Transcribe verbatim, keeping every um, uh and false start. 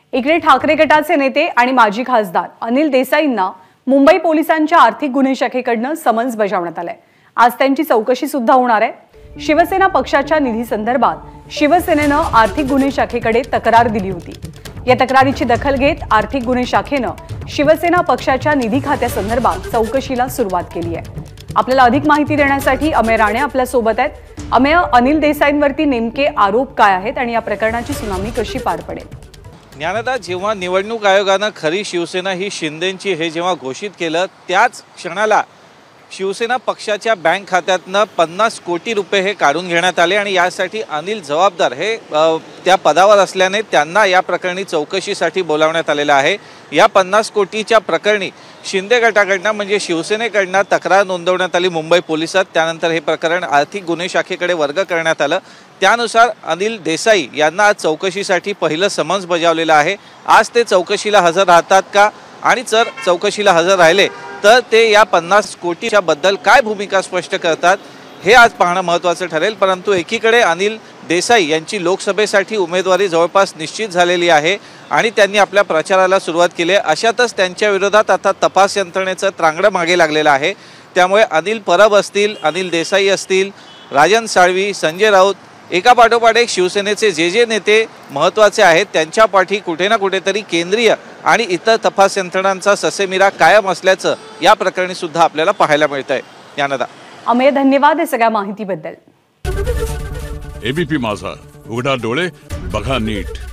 इकडे ठाकरे गटाचे नेते आणि माजी खासदार अनिल देसाईंना मुंबई पोलिसांच्या आर्थिक गुन्हे शाखेकडून समन्स बजावण्यात आलंय। आज त्यांची चौकशी सुद्धा होणार आहे। शिवसेना पक्षाच्या निधी संदर्भात शिवसेनेनं आर्थिक गुन्हे शाखेकडे तक्रार दिली होती। या तक्रारीची दखल घेत आर्थिक गुन्हे शाखेनं शिवसेना पक्षाच्या निधी खात्यासंदर्भात चौकशीला सुरुवात केली आहे। आपल्याला अधिक माहिती देण्यासाठी अमेय राणे आपल्या सोबत आहेत। अमेय, अनिल देसाईंवरती नेमके आरोप काय आहेत आणि या प्रकरणाची सुनावणी कशी पार पडेल? ज्ञानदा, जेव्हा निवडणूक आयोगानं खरी शिवसेना ही शिंदेंची हे जेव्हा घोषित केलं त्याच क्षणाला शिवसेना पक्षाच्या बँक खात्यातनं पन्नास कोटी रुपये हे काढून घेण्यात आले आणि यासाठी अनिल जबाबदार हे त्या पदावर असल्याने त्यांना या प्रकरणी चौकशीसाठी बोलावण्यात आलेलं आहे। या पन्नास कोटीच्या प्रकरणी शिंदे गटाकडनं म्हणजे शिवसेनेकडनं तक्रार नोंदवण्यात आली मुंबई पोलिसात। त्यानंतर हे प्रकरण आर्थिक गुन्हे शाखेकडे वर्ग करण्यात आलं। त्यानुसार अनिल देसाई यांना आज चौकशीसाठी पहिलं समन्स बजावलेलं आहे। आज ते चौकशीला हजर राहतात का आणि जर चौकशीला हजर राहिले तर ते या पन्नास कोटीच्या बद्दल काय भूमिका स्पष्ट करतात हे आज पाहणं महत्त्वाचं ठरेल। परंतु एकीकडे अनिल देसाई यांची लोकसभेसाठी उमेदवारी जवळपास निश्चित झालेली आहे आणि त्यांनी आपल्या प्रचाराला सुरुवात केली आहे। अशातच त्यांच्या विरोधात आता तपास यंत्रणेचं त्रांगडं मागे लागलेलं आहे। त्यामुळे अनिल परब असतील, अनिल देसाई असतील, राजन साळवी, संजय राऊत एका पाठोपाठ एक शिवसेनेचे जे जे नेते महत्त्वाचे आहेत त्यांच्या पाठी कुठे ना कुठेतरी केंद्रीय आणि इतर तपास यंत्रणांचा ससेमिरा कायम असल्याचं या प्रकरणी सुद्धा आपल्याला पाहायला मिळतंय। ज्ञानदा, अमेय, धन्यवाद या सगळ्या माहितीबद्दल। एबीपी माझा, उघडा डोळे बघा नीट।